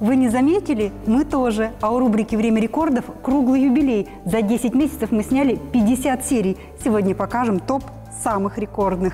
Вы не заметили? Мы тоже. А у рубрики «Время рекордов» круглый юбилей. За 10 месяцев мы сняли 50 серий. Сегодня покажем топ самых рекордных.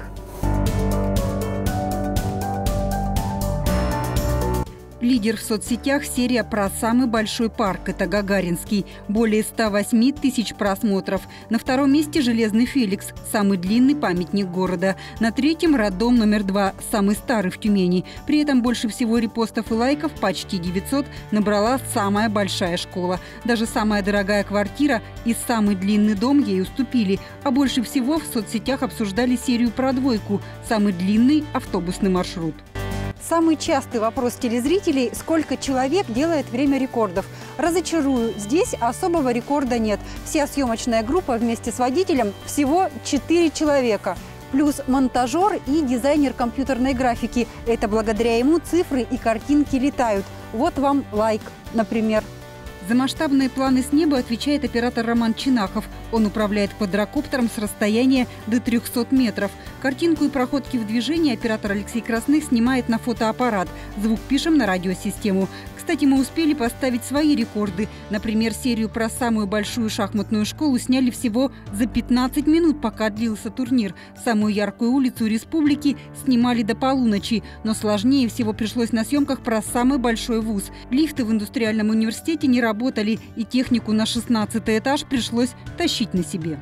Лидер в соцсетях – серия про самый большой парк. Это Гагаринский. Более 108 тысяч просмотров. На втором месте Железный Феликс – самый длинный памятник города. На третьем – роддом номер 2 – самый старый в Тюмени. При этом больше всего репостов и лайков, почти 900, набрала самая большая школа. Даже самая дорогая квартира и самый длинный дом ей уступили. А больше всего в соцсетях обсуждали серию про двойку – самый длинный автобусный маршрут. Самый частый вопрос телезрителей – сколько человек делает время рекордов? Разочарую, здесь особого рекорда нет. Вся съемочная группа вместе с водителем всего 4 человека. Плюс монтажер и дизайнер компьютерной графики. Это благодаря ему цифры и картинки летают. Вот вам лайк, например. За масштабные планы с неба отвечает оператор Роман Чинахов. Он управляет квадрокоптером с расстояния до 300 метров. Картинку и проходки в движении оператор Алексей Красных снимает на фотоаппарат. Звук пишем на радиосистему. Кстати, мы успели поставить свои рекорды. Например, серию про самую большую шахматную школу сняли всего за 15 минут, пока длился турнир. Самую яркую улицу республики снимали до полуночи. Но сложнее всего пришлось на съемках про самый большой вуз. Лифты в индустриальном университете не работали, и технику на 16-й этаж пришлось тащить на себе.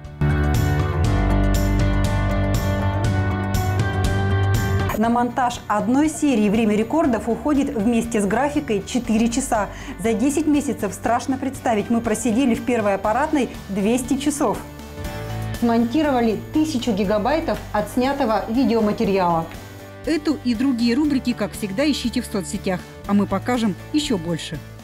На монтаж одной серии «Время рекордов» уходит вместе с графикой 4 часа. За 10 месяцев страшно представить, мы просидели в первой аппаратной 200 часов. Смонтировали 1000 гигабайтов отснятого видеоматериала. Эту и другие рубрики, как всегда, ищите в соцсетях, а мы покажем еще больше.